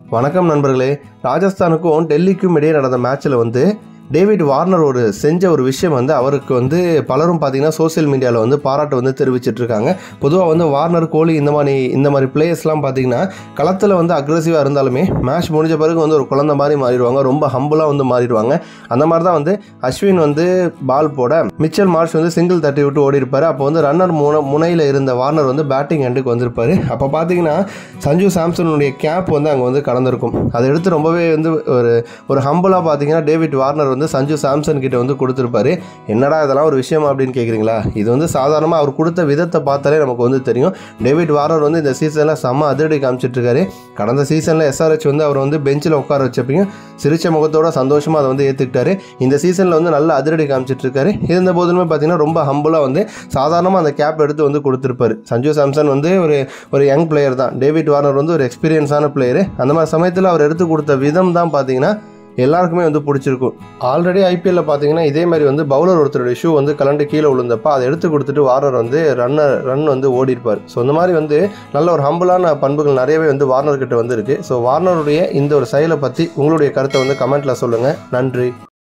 வணக்கம் நண்பர்களே. ராஜஸ்தானுக்கும் டெல்லிக்கும் இடையே நடந்த மேட்ச்சில் டேவிட் வார்னர் செஞ்ச ஒரு விஷயம் அவருக்கு பலரும் பார்த்தீங்கன்னா சோசியல் மீடியாவில் பாராட்டு தெரிவிச்சிட்டு இருக்காங்க. பொதுவாக வார்னர், கோலி இந்த மாதிரி பிளேயர்ஸ்லாம் பார்த்தீங்கன்னா களத்தில் அக்ரெசிவாக இருந்தாலுமே மேட்ச் முடிஞ்ச பிறகு ஒரு குழந்தை மாதிரி மாறிடுவாங்க, ரொம்ப ஹம்பிளாக மாறிடுவாங்க. அந்த மாதிரி தான் அஸ்வின் பால் போட மிச்சல் மார்ஷ் சிங்கிள் தட்டி விட்டு ஓடி இருப்பார். அப்போ ரன்னர் முனையில் இருந்த வார்னர் பேட்டிங் எண்டுக்கு வந்திருப்பார். அப்போ பார்த்தீங்கன்னா சஞ்சு சாம்சனுடைய கேப் அங்கே கலந்துருக்கும். அதை எடுத்து ரொம்பவே ஒரு ஹம்பிளாக பார்த்தீங்கன்னா டேவிட் வார்னர் சஞ்சு சாம்சன் கிட்ட கொடுத்துருப்பாரு. என்னடா இதெல்லாம் ஒரு விஷயம் அப்படின்னு கேட்குறீங்களா? இது சாதாரணமாக அவர் கொடுத்த விதத்தை பார்த்தாலே நமக்கு தெரியும். டேவிட் வார்னர் இந்த சீசனில் செம்ம அதிரடி காமிச்சிட்டு இருக்காரு. கடந்த சீசனில் SRH அவர் பெஞ்சில் உட்கார வச்சப்பையும் சிரிச்ச முகத்தோட சந்தோஷமாக அதை ஏற்றுக்கிட்டாரு. இந்த சீசனில் நல்ல அதிரடி காமிச்சிட்டு இருக்காரு. இருந்த போதுமே பார்த்தீங்கன்னா ரொம்ப ஹம்பிளாக சாதாரணமாக அந்த கேப் எடுத்து கொடுத்துருப்பாரு. சஞ்சு சாம்சன் ஒரு யங் பிளேயர் தான். டேவிட் வார்னர் ஒரு எக்ஸ்பீரியன்ஸான பிளேயரு. அந்த மாதிரி சமயத்தில் அவர் எடுத்து கொடுத்த விதம் தான் பார்த்தீங்கன்னா எல்லாருக்குமே பிடிச்சிருக்கும். ஆல்ரெடி IPL பார்த்தீங்கன்னா இதே மாதிரி பவுலர் ஒருத்தருடைய ஷூ கலண்டு கீழே விழுந்தப்போ அதை எடுத்து கொடுத்துட்டு வார்னர் ரன் ஓடிருப்பார். ஸோ இந்த மாதிரி நல்ல ஒரு ஹம்பிளான பண்புகள் நிறையவே வார்னர் கிட்ட இருக்கு. ஸோ வார்னருடைய இந்த ஒரு செயலை பற்றி உங்களுடைய கருத்தை கமெண்ட்டில் சொல்லுங்கள். நன்றி.